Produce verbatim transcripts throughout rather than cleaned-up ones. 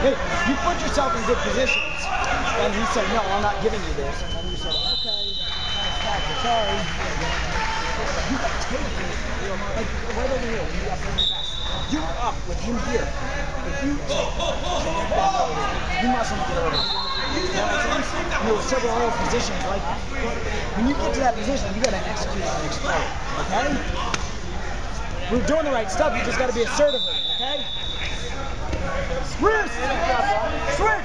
Hey, you put yourself in good positions, and he said, no, I'm not giving you this. And then you said, okay, that's sorry. You got to take it. Like, right over here, you got to bring it back. You're up with him here. If you take it back over there, you mustn't get over it. You know what I'm saying? There were several other positions like that. When you get to that position, you got to execute and explode. Okay? We're doing the right stuff, you just got to be assertive with it, okay? Switch! Switch!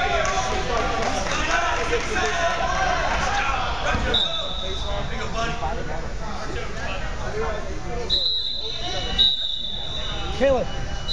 Caleb.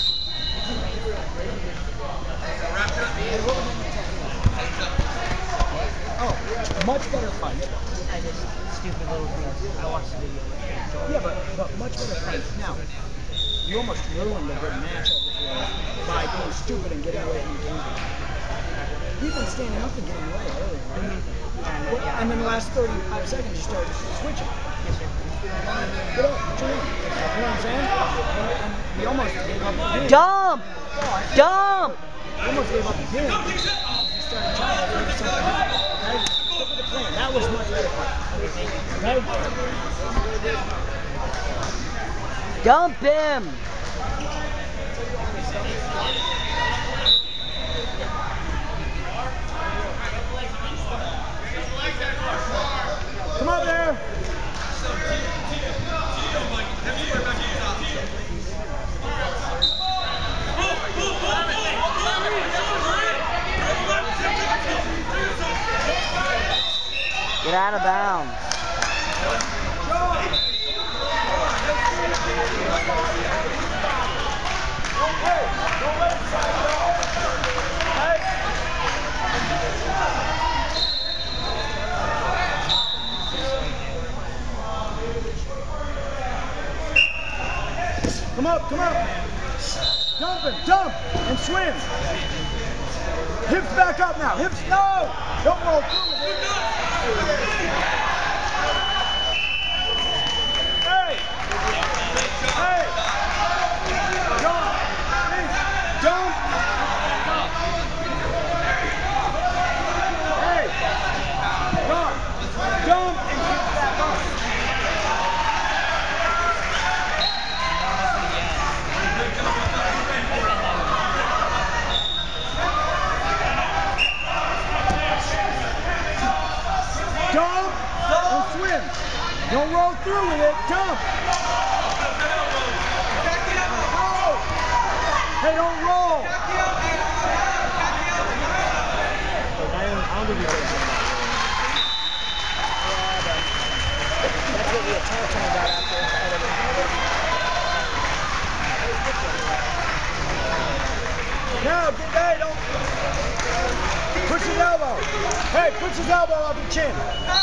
Oh, much better fight. I just stupid little things. I watched the video. Yeah, but, but much better fight. Now, you almost ruined a good match over here by being stupid and getting away from the game. You've been standing up and getting away earlier, right? Mm-hmm. Well, and then the last thirty-five seconds you started switching. Yes, sir. Get up, put your in. You know what I'm saying? And you almost gave up the game. Dump! Dump! You almost gave up the game. You started trying to do something else. Okay? Stick with the plan. That was much better. Okay? Dump him! Come on there! Get out of bounds. Come up, come up. Jump and jump and swim. Hips back up now. Hips, no! Don't roll through it. Hey! Hey! Jump! Jump! Hey! Jump! Jump and hip back up. Jump and swim. Don't roll through with it. Jump. Hey, don't roll. I don't think you did that. That's what we were talking about after. No, get there. Don't. Push his elbow. Hey, push his elbow off your chin.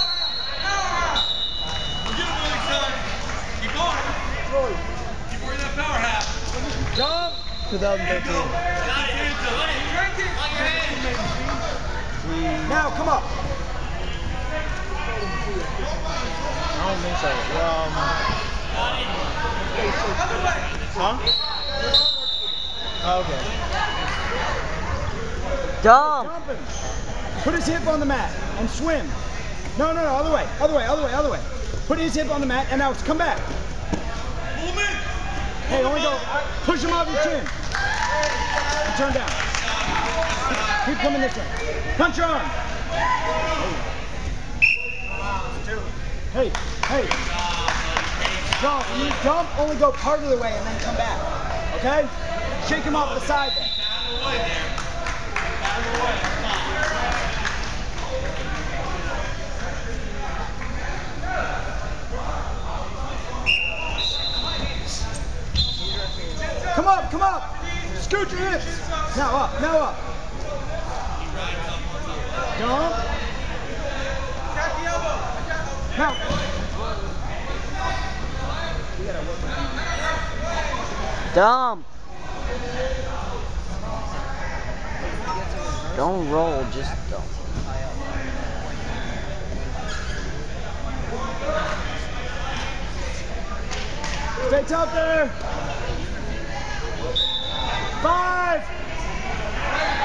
Keep going. Keep wearing that power hat. Jump. twenty thirteen. Now, come up. I don't think so. Um, huh? Okay. Dump! Jump him. Put his hip on the mat and swim. No, no, no, other way, other way, other way, other way. Put his hip on the mat and now come back. Hey, only go, push him off your chin. And turn down. Keep coming this way. Punch your arm. Hey, hey. Jump. When you jump, only go part of the way and then come back. Okay? Shake him off the side there. Come up, come up. Scoot your hips. Now up, now up. Jump. Now. Dump! Don't roll, just dump. Stay tough there. Five.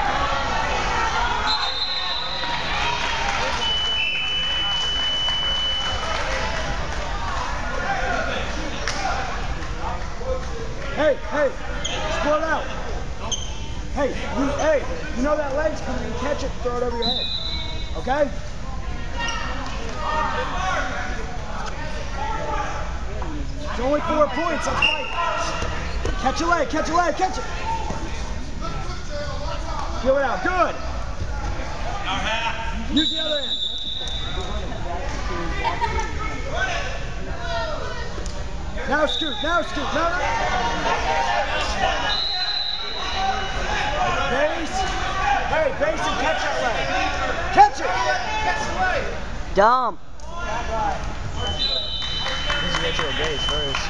Hey, you, hey, you know that leg's coming. Catch it, throw it over your head. Okay? It's only four points. Let's fight. Catch a leg, catch a leg, catch it. Feel it out. Good. Use the other end. Now scoot, now scoot, no, no. Base. Hey, base and catch that leg. Catch it. Dump. Let's get to a base first.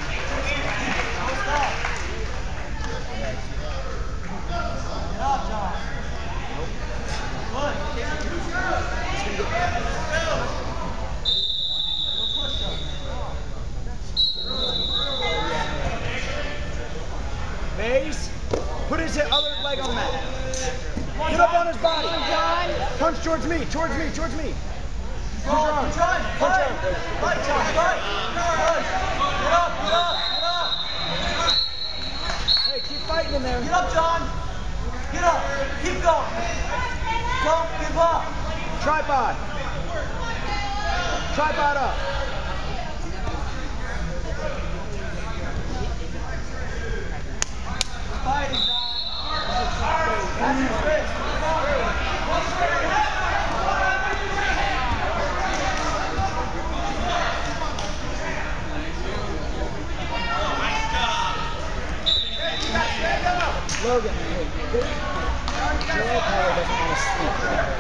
Base. Put his other leg on the mat. Get up on his body. Punch towards me, towards me, towards me. Punch your arm. Punch your arm. Hey, keep fighting in there. Get up, John. Get up. Keep going. Don't give up. Tripod. Tripod up. Fighting, John. Logan, hey, Joel probably doesn't want to sleep.